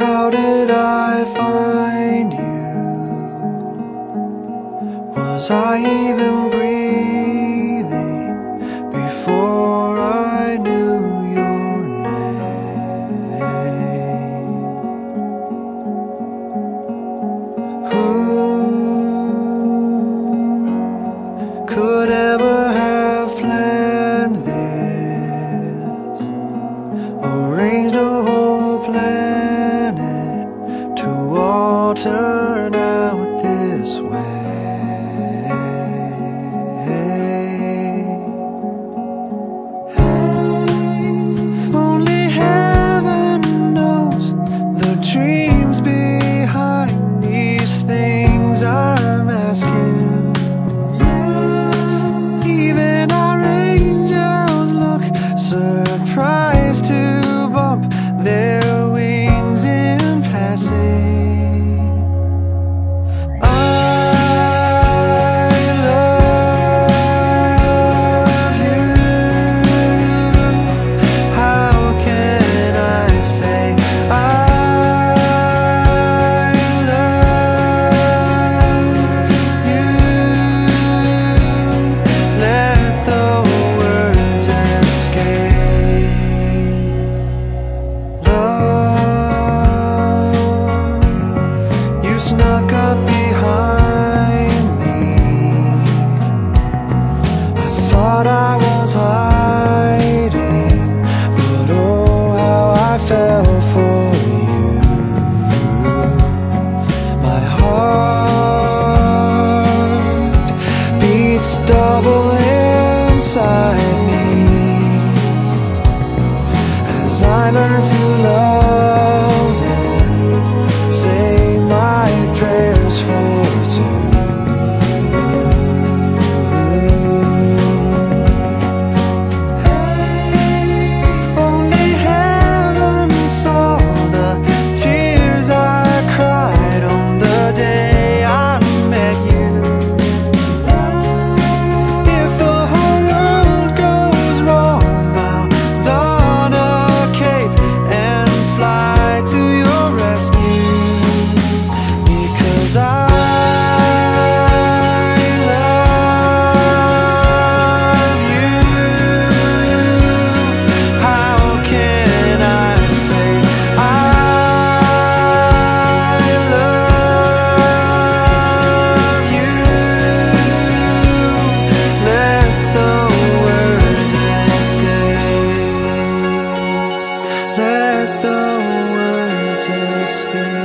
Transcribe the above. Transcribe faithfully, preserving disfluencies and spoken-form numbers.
How did I find you? Was I even breathing before I knew your name? Who could ever have planned this, arranged a whole planet to all turn out this way? Only heaven knows the dreams behind these things I'm asking. Even our angels look surprised to bump their wings in passing. I love you. How can I say I love you? Let the words escape. Love, you snuck up behind me. I thought I was hiding, but oh, how I fell for you. My heart beats double inside me as I learn to love and say my prayers for two. Only heaven saw the tears I cried on the day I met you. If the whole world goes wrong, I'll don a cape and fly to your rescue, because I love you. How can I say I love you? Let the words escape. Let the words escape.